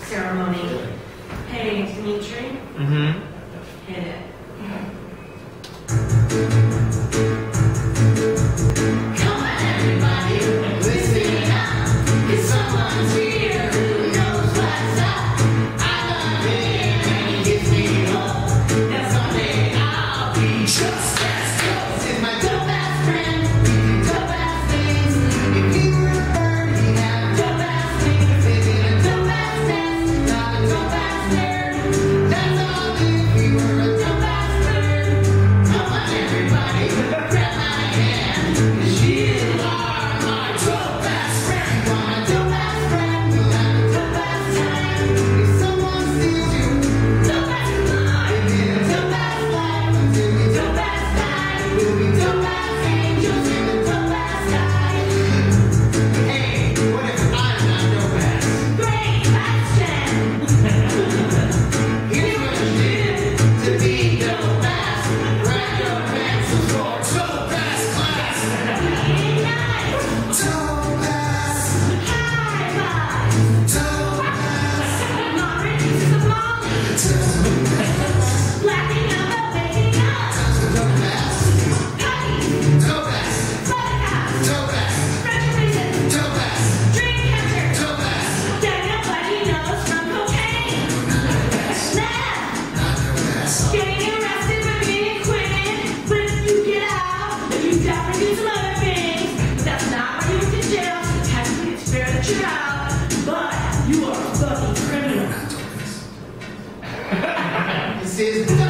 ceremony. Hey, Dimitri. Hit it. Come on, everybody, listen up. If someone's here who knows what's up, I love him and he gives me hope that someday I'll be just as close. He's my dope-ass friend. We do dope-ass things. If he were a bird, he'd have dope-ass wings. Living a dope-ass nest, not a dope-ass nerd. That's all if he were a dope-ass bird. Come on, everybody, grab my hand, 'cause you are my dope-ass friend. You are my dope-ass friend. We'll have a dope-ass time. If someone steals you, dope-ass life. Living a dope-ass life until we dope-ass die. We'll be dope-ass angels in the dope-ass sky. Hey, what if I'm not dope-ass? Great question. Here's what you do to be dope-ass. Grab your pencils for dope-ass class. Ignite. Dope-ass. High five. Dope-ass. Moderate uses of Molly. Dope-ass. Blacking out the waking up. Dope-ass. Puppies. Dope-ass. Buttercups. Dope-ass. Retribution. Dope-ass. Dream catcher. Dope-ass. That nobody knows from cocaine. Meth. Not dope-ass. Getting arrested for being acquitted. But if you get out, then you definitely do some other things. But that's not why you went to jail, so technically it's fair that you're out. But you are a fucking criminal. Not dope-ass. This is